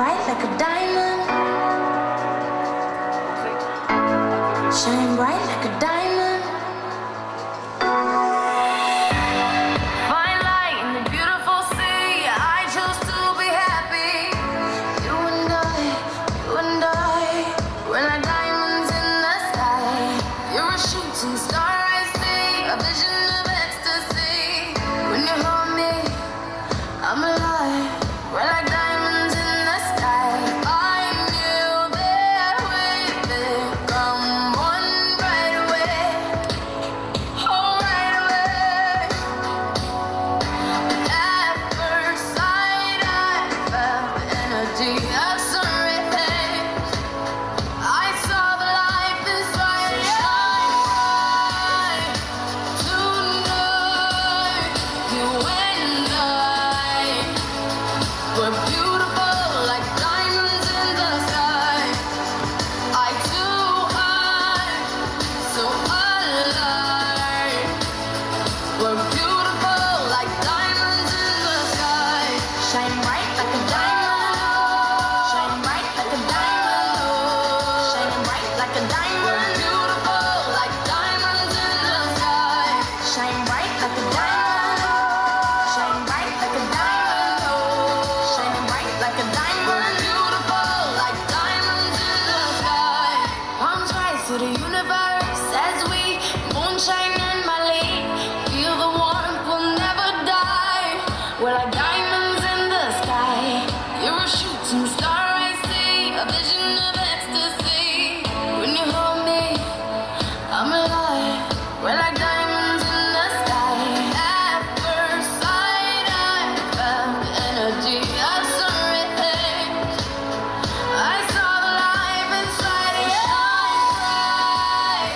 bright like a diamond. Shine bright like a diamond. Fine light in the beautiful sea. I chose to be happy. You and I, we're like diamonds in the sky. You're a shooting star, I see, a vision of ecstasy. When you hold me, I'm alive. We're like diamonds in the sky. I knew that we'd become one right away. Oh, right away. At first sight, I felt the energy of sun rays. I saw the life inside your eyes. Tonight, you and I were beautiful like diamonds in the sky. Eye to eye, so alive. We're beautiful like diamonds in the sky. Shine bright like a diamond. Shine bright like a diamond. Oh, shine bright like a diamond. We're beautiful like diamonds in the sky. Shine bright like a diamond. Shine bright like a diamond. Oh, shining bright like a diamond. We're beautiful like diamonds in the sky. Palms rise to the universe as we moonshine and Mali. Feel the warmth, we'll never die. We're like diamonds in the sky. You're a shooting star, I see, a vision of ecstasy. When you hold me, I'm alive. We're like diamonds in the sky. At first sight, I felt the energy of sun rays. I saw the life inside of your eyes.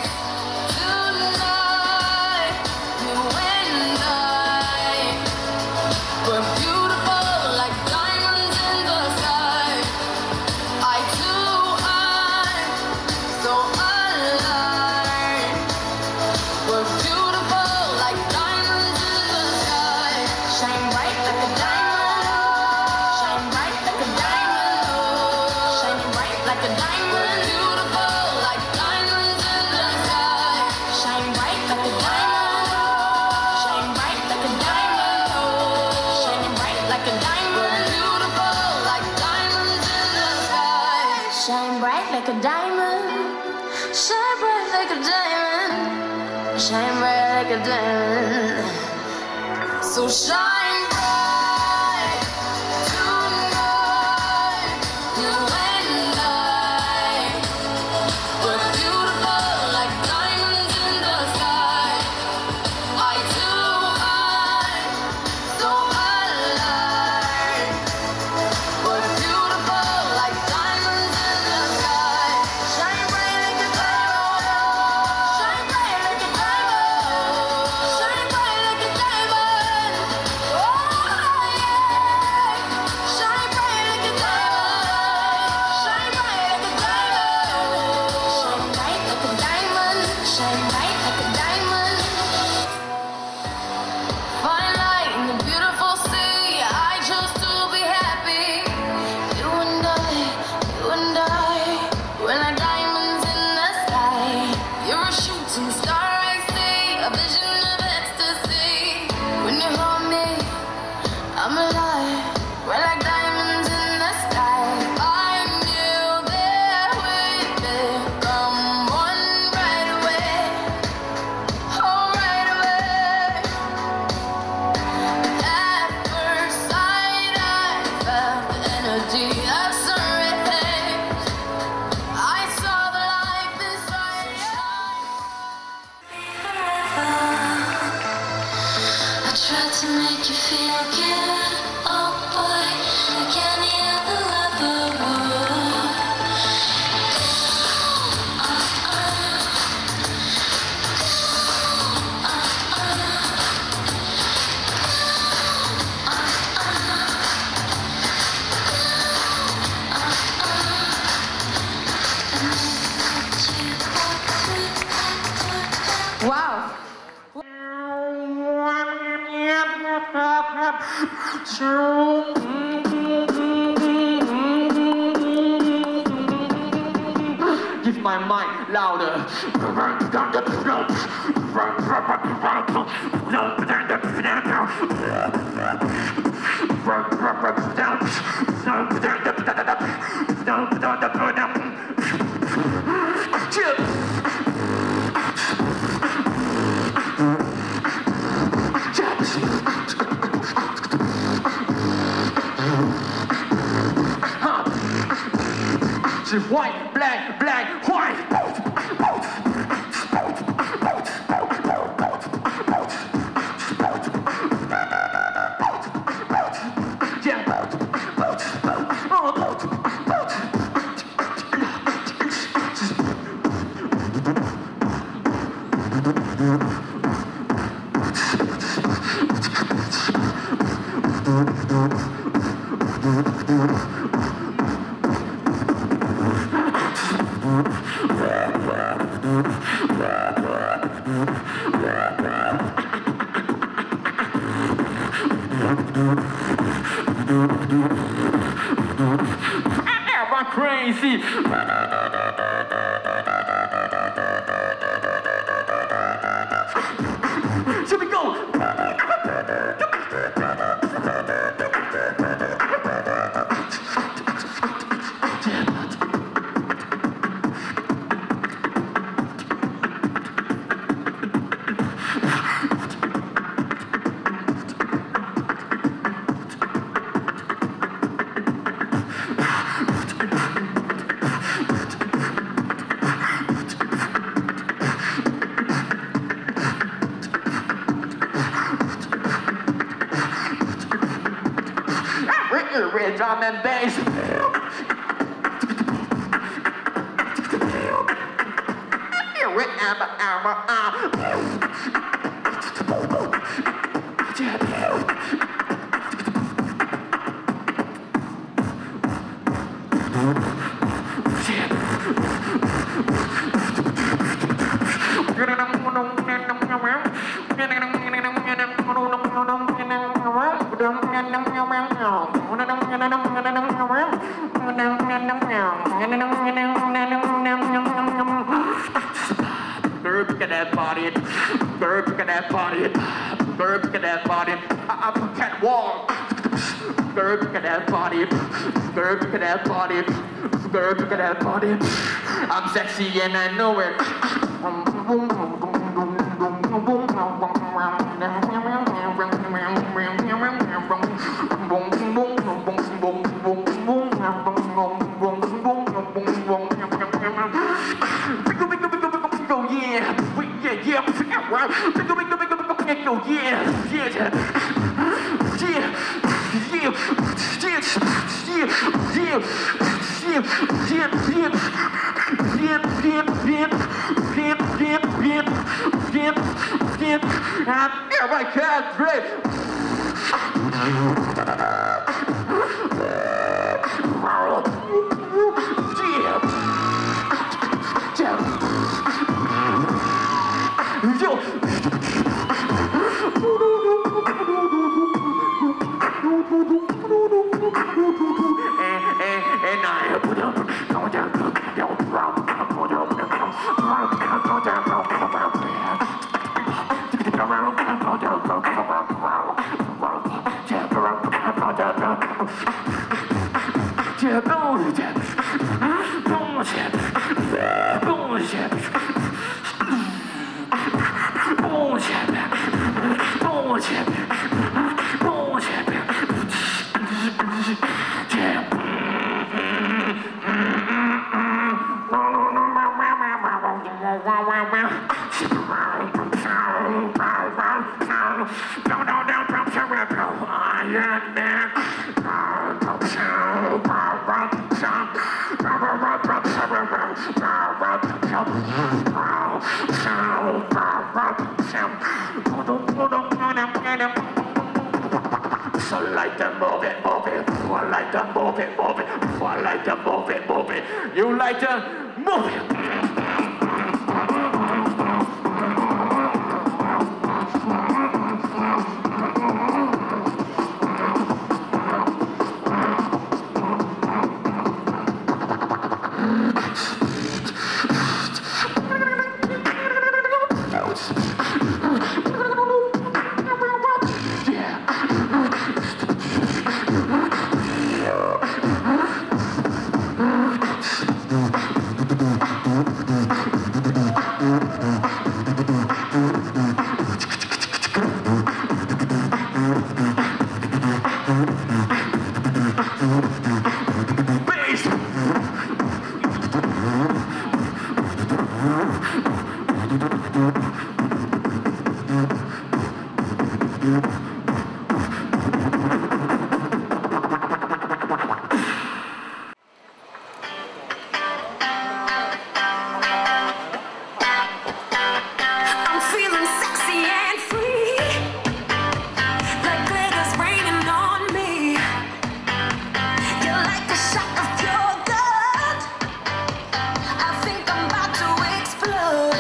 Tonight, you and I were beautiful like diamonds in the sky. Eye to eye, so alive. We're beautiful like diamonds in the sky. Shine bright like a diamond. Shine bright like a diamond. Oh, shining bright like a diamond. We're beautiful like diamonds in the sky. Shine bright like a diamond. Shine bright like a diamond. Oh, shining bright like a diamond. We're beautiful like diamonds in the sky. Shine bright like a diamond. Shine bright like a diamond. Shine bright like a diamond. So shine bright tonight. You and I were beautiful like diamonds in the sky. Eye to eye, so alive. We're beautiful like diamonds in the sky. Shine bright like a diamond. Shine bright like a diamond. Shine bright like a diamond. Oh yeah. Shine bright like a diamond. Shine bright like a diamond. Shine bright like a diamond. Shine bright like a diamond. Fine light in the beautiful sea. I chose to be happy. You and I, we're like diamonds in the sky. You're a shooting star, I see, a vision of ecstasy. When you hold me, I'm alive. We're like diamonds in the sky. I knew that we'd become one right away. Oh, right away. At first sight, I felt the energy of sun rays. I saw the life inside your eyes. I tried to make you feel good, oh boy, like any other lover would. Wow. my mic louder. White, black, black, white. I'm crazy. Here we go. Red drum and bass. Look at that body, look at that body, look at that body. I'm a catwalk. Look at that body, look at that body, look at that body. I'm sexy and I know it. Everybody can't break. So like to move it, move it. I like to move it, move it. I like to move it, move it. You like to move it. I'm feeling sexy and free, like glitter's raining on me. You're like a shot of pure gold. I think I'm about to explode.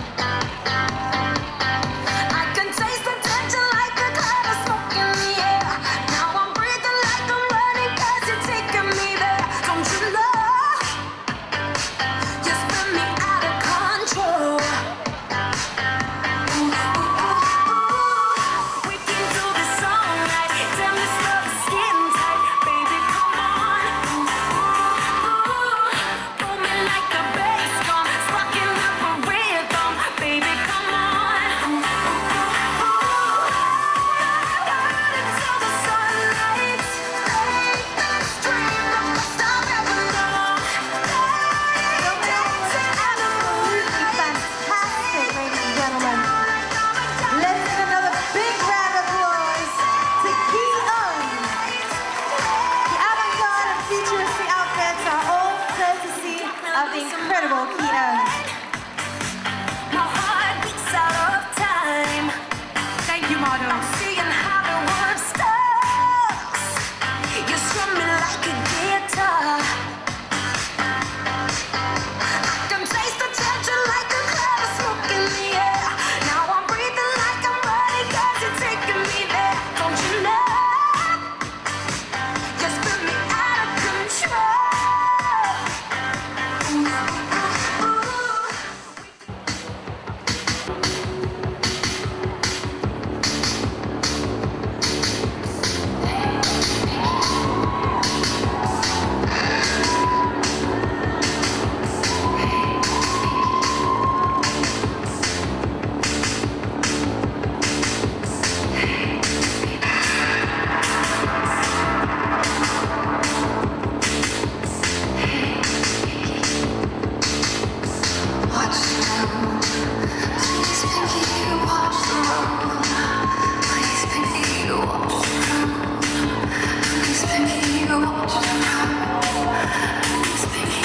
I can taste the tension like a cloud of smoke in the air. Now I'm breathing like I'm running 'cause you're taking me there. Don't you love? You spin me out of control. We can do this all night. Damn, this love is getting tight. Baby, come on. Booming like a bass drum, sparking up a rhythm. Baby, come on. Until the sunlight. This dream, the first I've ever known. Dancing at the moonlight. Fantastic, ladies and gentlemen. Let's give another big round of applause to Chia. The avant-garde and futuristic outfits are all courtesy of the incredible Chia. My heart beats out of time. Thank you, model. I'm seeing how the world stops. You strum me like a guitar. I can taste the tension like a cloud of smoke in the air. Now I'm breathing like I'm running 'cause you're taking me there. Don't you know? You spin me out of control. Watch the road, please Pinky, watch the road. Please Pinky, watch the road. Please Pinky, watch the road. Please Pinky,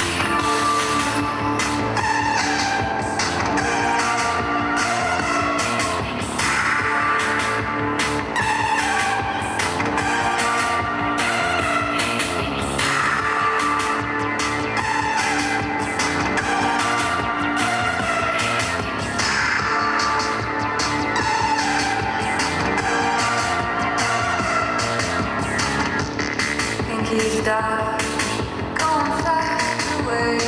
Pinky's dark, going fast away.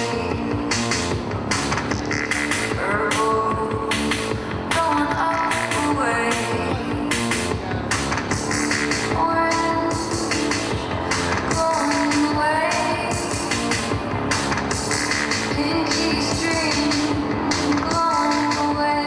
Purple, going all the way. Orange, going away. Pinky's dream, going away.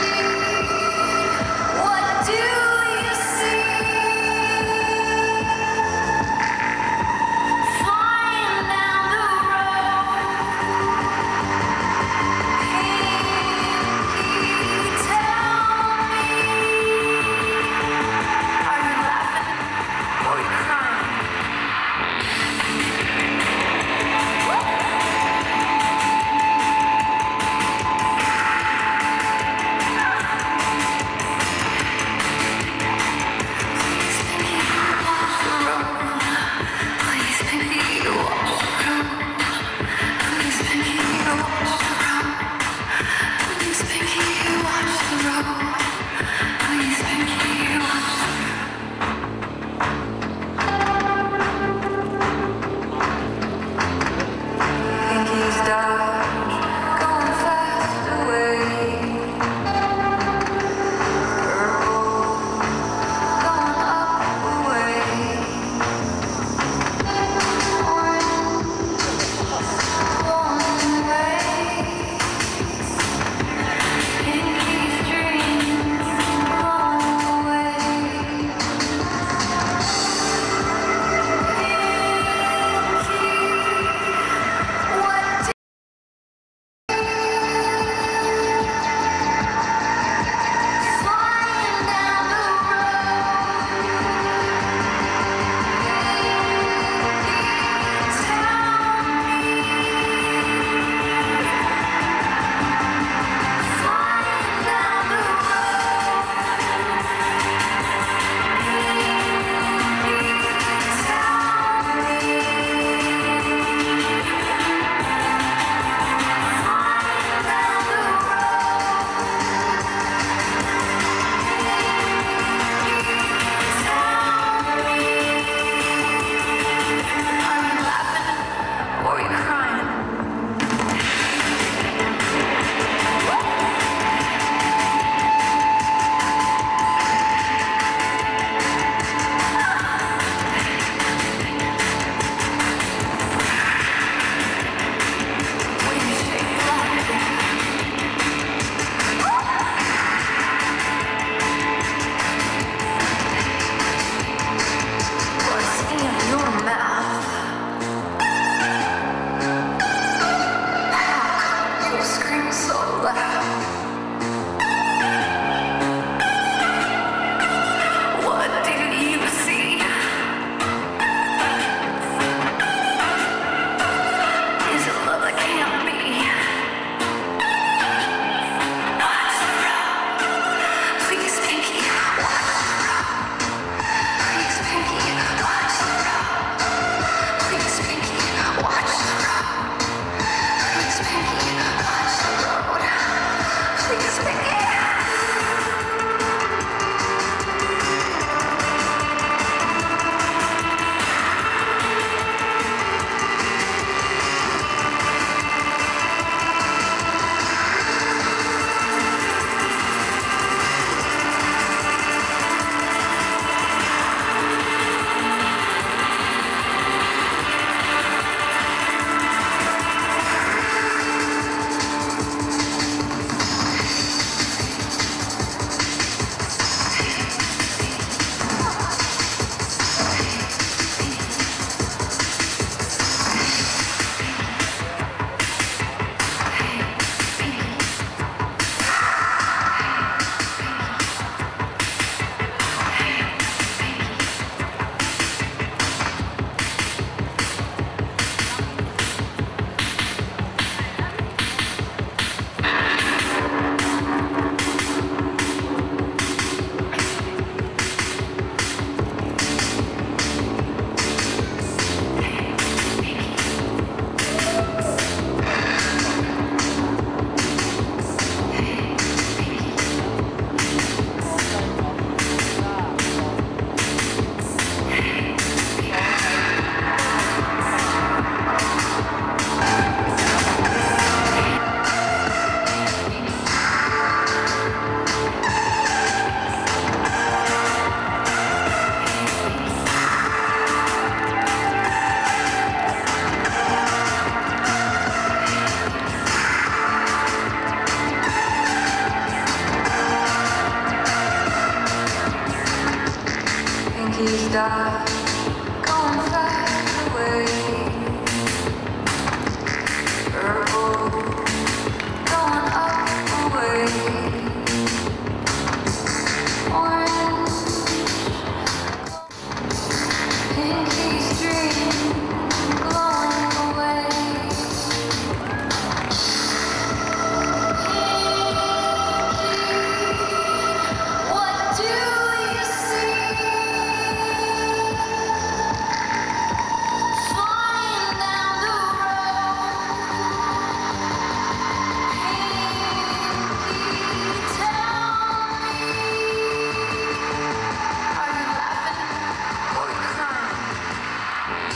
What do you see? dark, going far away. Purple, going up away. Orange, pinky stream, glowing away. What do you see? Flying down the road. Pinky, tell me, are you laughing or crying?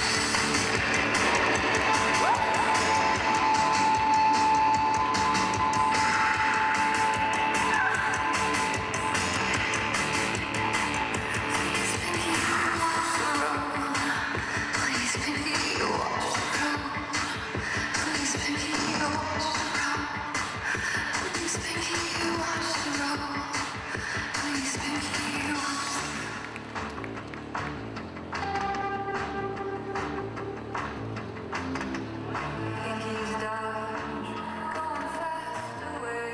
Please, Pinky, watch the road. Please, Pinky, watch the road. Please, Pinky, watch the road. Please, Pinky, watch the road. Pinky's dodge, going fast away.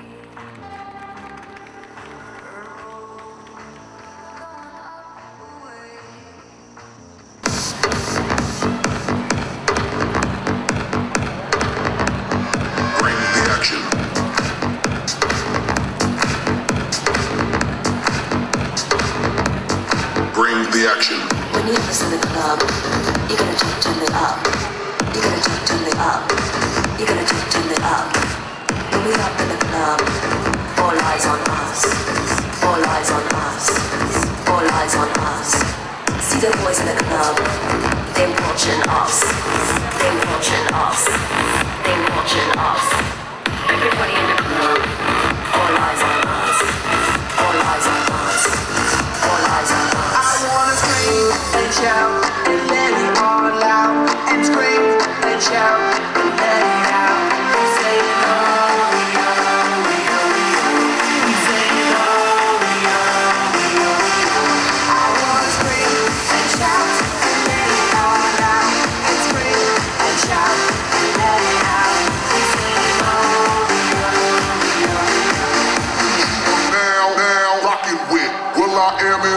Purple, going up away. Bring the action. Bring the action. When you listen to the club, you gotta turn it up. You gotta turn it up. You gotta turn it up. When we up in the club, all eyes on us. All eyes on us. All eyes on us. See the boys in the club, they watching us. They watching us. They watching us. Everybody in the club, all eyes on us. All eyes on us. All eyes on us. I wanna scream and shout and let it all out. And scream and shout and let it out. We say it all, we are, we are, we are. We say it all, we are, we are, we are. I wanna scream and shout and let it all out. And scream and shout and let it out. We say it all, we are, we are, we are. Now, rockin' with Will I Am in.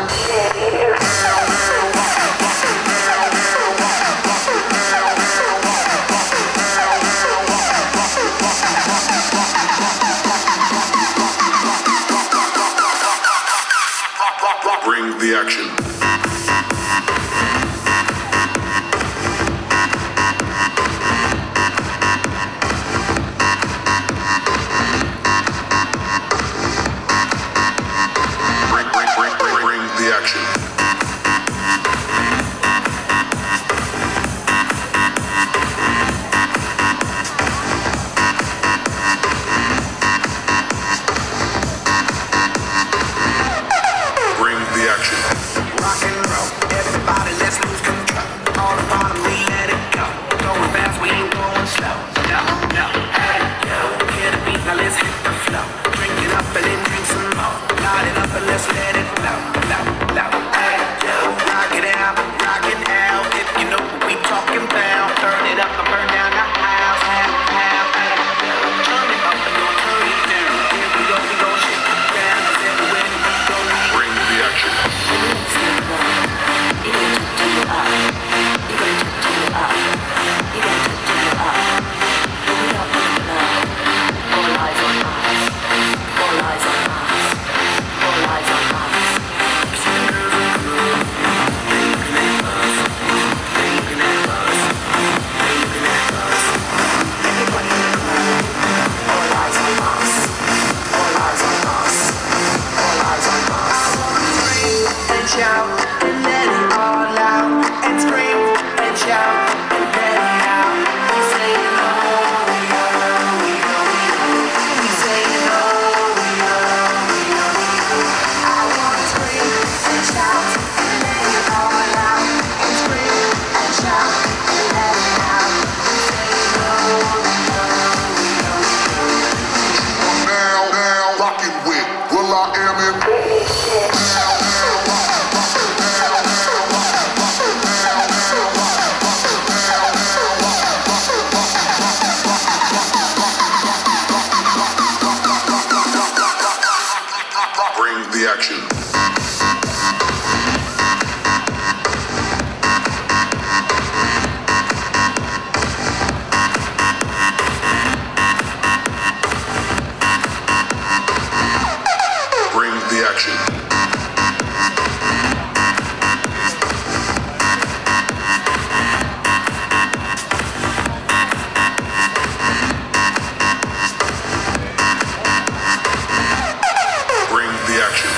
Bring the action. Bring the action. Bring the action. the action. Bring the action. Bring the action.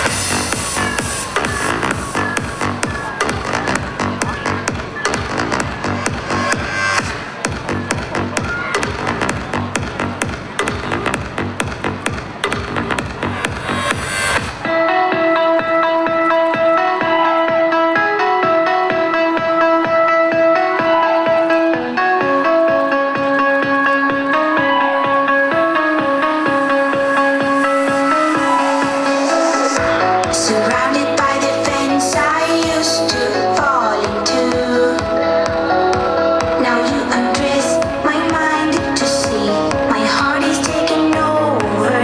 Surrounded by the fence I used to fall into. Now you undress my mind to see my heart is taking over.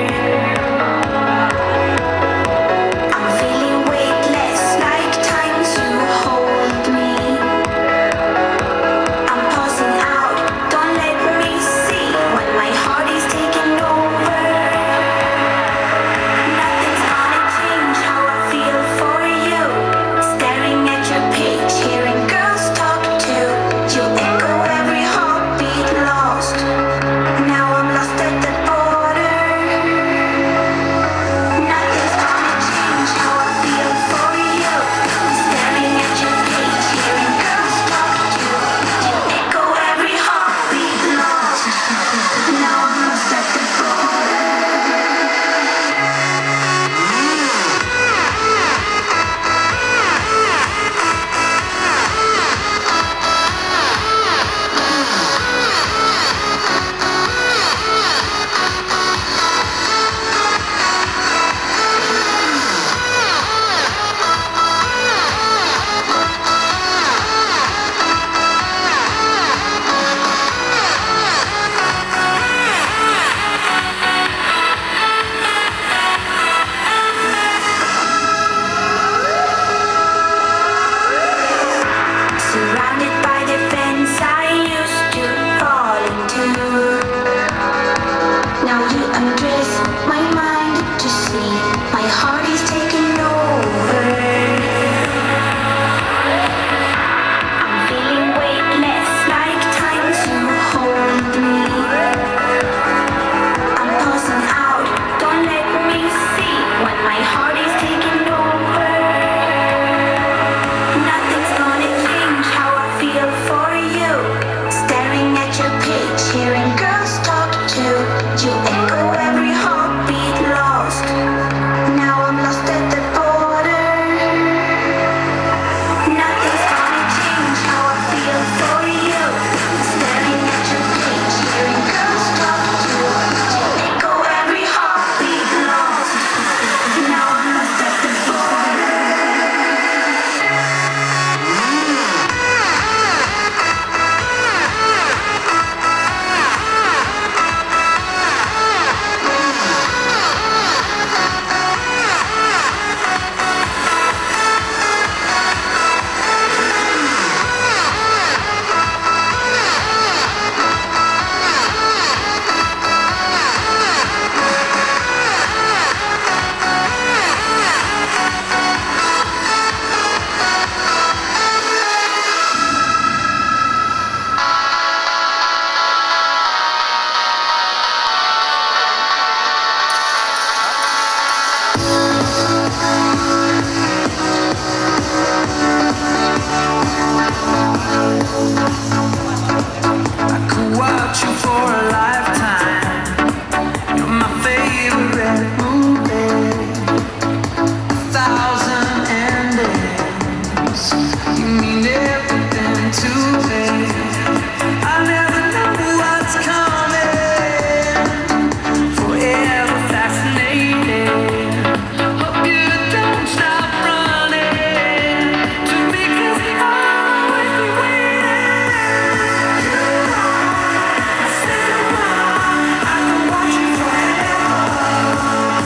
I'm feeling weightless like times you hold me. I'm passing out, don't let me see when my heart is taking over. Nothing's gonna change how I feel for you. Staring at your page, hearing girls talk to you, echo every heartbeat lost. Now I'm lost at the border. Nothing's gonna change how I feel for you. Staring at your page, hearing girls talk to you, echo every heartbeat lost. Now I'm lost at the border. Surrounded by the fence I used to fall into. Now you undress my mind to see my heart is taking over. I'm feeling weightless like times you hold me. I'm passing out, don't let me see when my heart is taking over. Nothing's gonna change how I feel for you. Staring at your page, hearing girls talk to you, echo every heartbeat lost. Now I'm lost at the border. Nothing's gonna change how I feel for you. Staring at your page, hearing girls talk to you, echo every heartbeat lost. Now I'm lost at the border. I could watch you for a lifetime. You're my favorite movie. 1,000 endings. You mean everything to me. I never know what's coming. Forever fascinated. Hope you don't stop running to me, 'cause I'll always be waiting. I could watch you forever.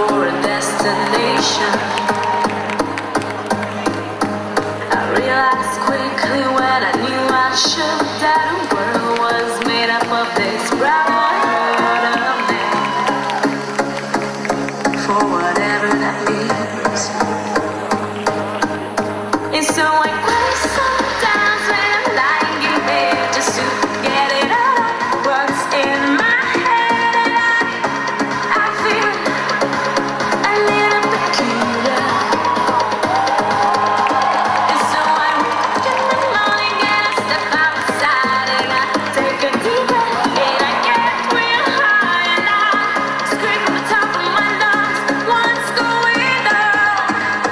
for a destination. I realized quickly when I knew I should that the world was made up of this brotherhood of men, for whatever that means. And so I cry sometimes when I'm lying in bed just to get it out what's in my head, and I feel a little peculiar. And so I wake in the morning and I step outside and I take a deep breath and I get real high and I scream from the top of my lungs, what's going on?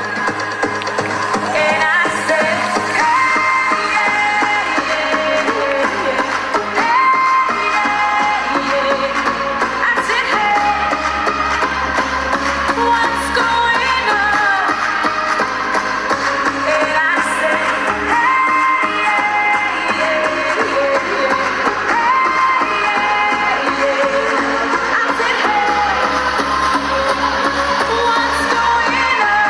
And I say, I said, hey, what's going on? And I said, I said, hey, what's going on?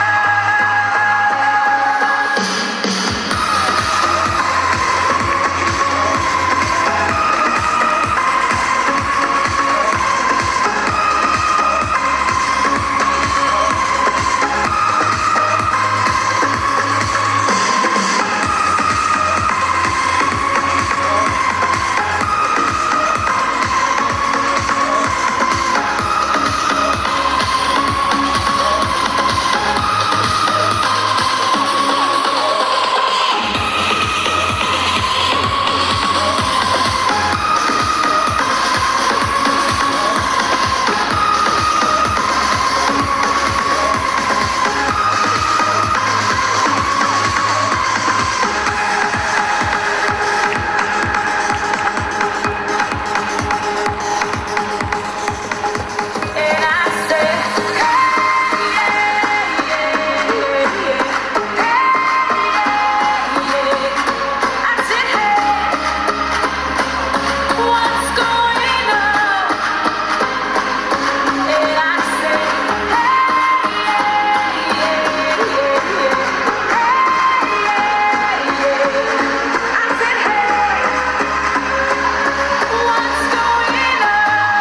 And I said, I said, hey, what's going on? And I said, I said, hey, what's going on?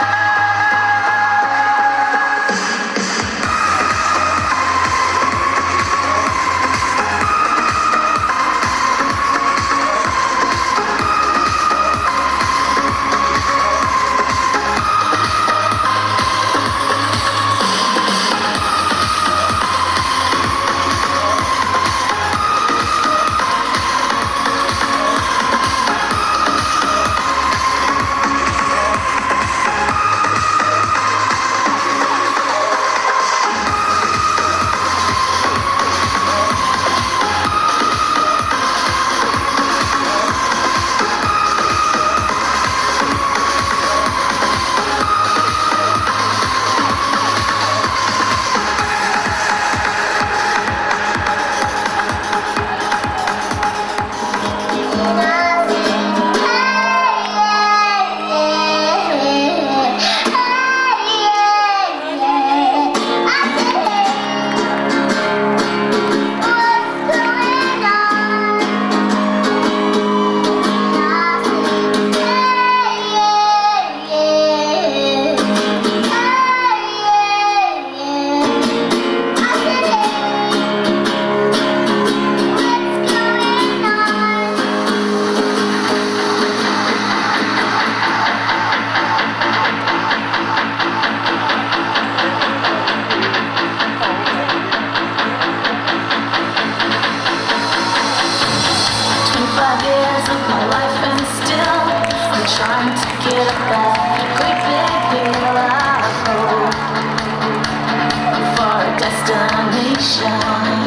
Trying to get back quickly, feel I hope for a destination.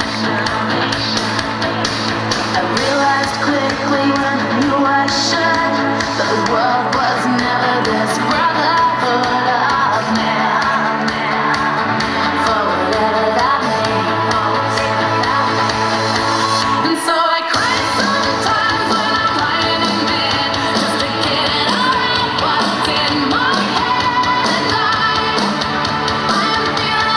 I realized quickly when I knew I should that the world was never this brotherhood of man, for whatever that means. And so I cry sometimes when I'm lying in bed just to get it out what's in my head. And I am feeling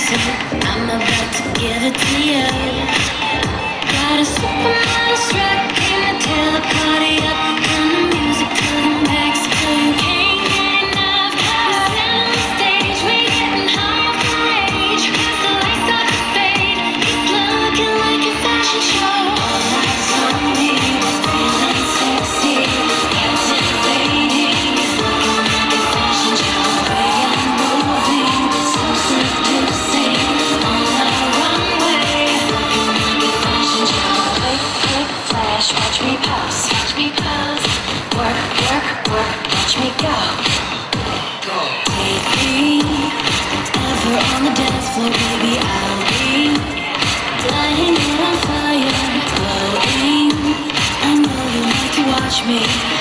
I'm about to give it to you. Got a supermodel strut, came to tear the party up. From the music to the max, so you can't get enough. We're sitting on the stage, we getting high off the rage. As the lights start to fade, it's looking like a fashion show. All eyes on me, feeling sexy, captivating. It's looking like a fashion show. Way I'm moving, so seducing. On our runway, looking like a fashion show. Quick, quick flash, watch me pose, watch me pose. Work, work, work, watch me go. Take me, ever on the dance floor, baby, I'll be lighting you on fire, glowing. I know you like to watch me.